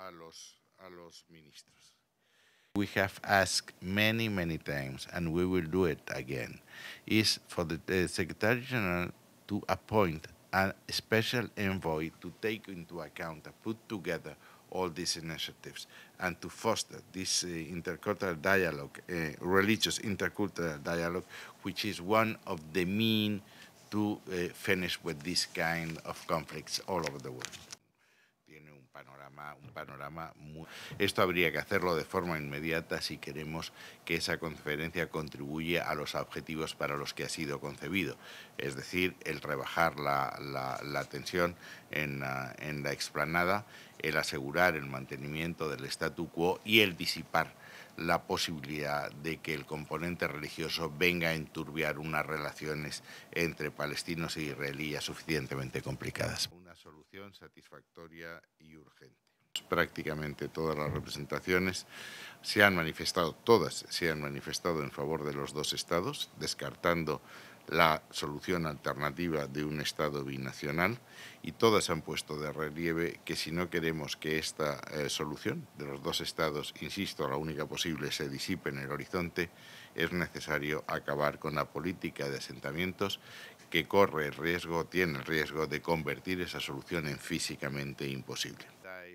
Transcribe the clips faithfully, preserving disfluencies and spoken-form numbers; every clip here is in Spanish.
a los, a los ministros. We have asked many, many times, and we will do it again, is for the, the Secretary General to appoint a special envoy to take into account and put together all these initiatives and to foster this uh, intercultural dialogue, uh, religious intercultural dialogue, which is one of the means to uh, finish with this kind of conflicts all over the world. Tiene un panorama, un panorama muy... Esto habría que hacerlo de forma inmediata si queremos que esa conferencia contribuya a los objetivos para los que ha sido concebido, es decir, el rebajar la, la, la tensión en, uh, en la explanada, el asegurar el mantenimiento del statu quo y el disipar la posibilidad de que el componente religioso venga a enturbiar unas relaciones entre palestinos e israelíes suficientemente complicadas. Una solución satisfactoria y urgente. Prácticamente todas las representaciones se han manifestado, todas se han manifestado en favor de los dos estados, descartando la solución alternativa de un Estado binacional, y todas han puesto de relieve que si no queremos que esta eh, solución de los dos Estados, insisto, la única posible, se disipe en el horizonte, es necesario acabar con la política de asentamientos que corre el riesgo, tiene el riesgo de convertir esa solución en físicamente imposible.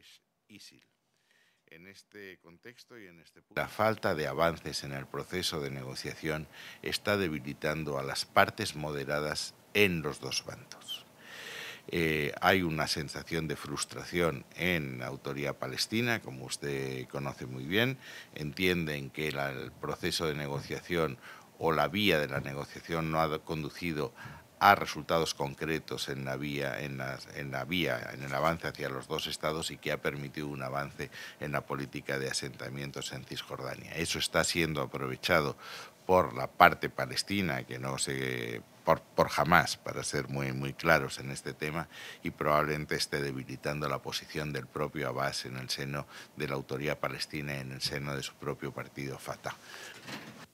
En este contexto y en este punto, la falta de avances en el proceso de negociación está debilitando a las partes moderadas en los dos bandos. Eh, hay una sensación de frustración en la autoridad palestina, como usted conoce muy bien. Entienden que la, el proceso de negociación o la vía de la negociación no ha conducido a resultados concretos en la vía, en, las, en la vía, en el avance hacia los dos estados, y que ha permitido un avance en la política de asentamientos en Cisjordania. Eso está siendo aprovechado por la parte palestina, que no se por, por Hamás, para ser muy, muy claros en este tema, y probablemente esté debilitando la posición del propio Abbas en el seno de la autoridad palestina y en el seno de su propio partido Fatah.